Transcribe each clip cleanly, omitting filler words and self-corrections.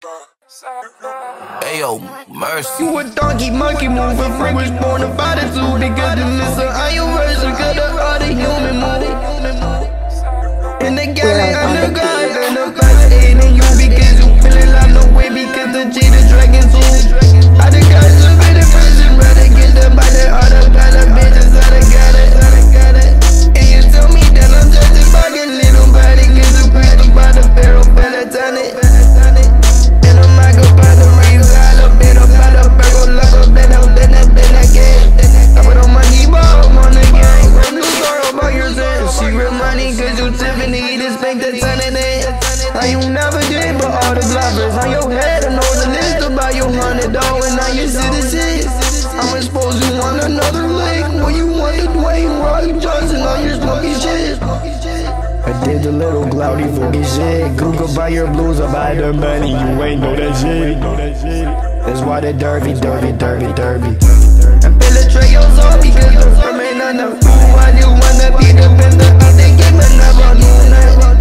Ayo, mercy. You a donkey, monkey, moving freak, was born of attitude. Because the missile, I am version, cause the other human move. In the galley, I'm the god, and the best aid in you. Because you feeling like no way, because the G, the dragon too. I done got to be the person, rather get the body, all the better bitches, I done got it. And you tell me that I'm just a fucking little body, cause you preach about the pharaoh, better turn it. I you never did, but all the bloppers on your head. I know the list about your $100 and now you see the shit. I'm exposed you want another lick. When you want the Dwayne Rock Johnson on your smoky shit. I did the little cloudy funky shit. Google buy your blues, I buy the money. You ain't know that shit. That's why the derby. And penetrate your soul because the firm ain't enough. Why you wanna be the bender of the game and never know that?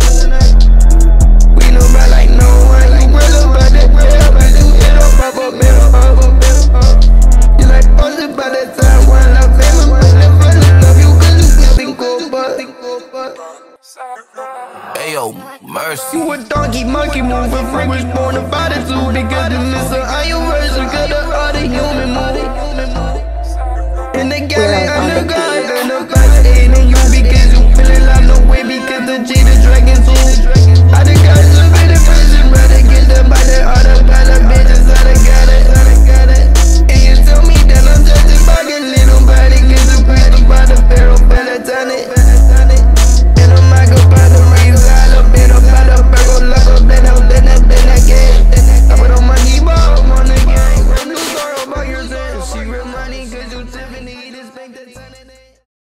Ayo, mercy. You a donkey, monkey, moving freak, was born of attitude. Because the missile, I am version, cause the other human move. In the galley, I'm the god, and the best aid in you. Because you feeling like no way, because the G, the dragon too. I done got to be the person, rather get the body, all the better bitches, I done got it. And you tell me that I'm just a fucking little body, cause you preach about the pharaoh, better turn it. Cause you Tiffany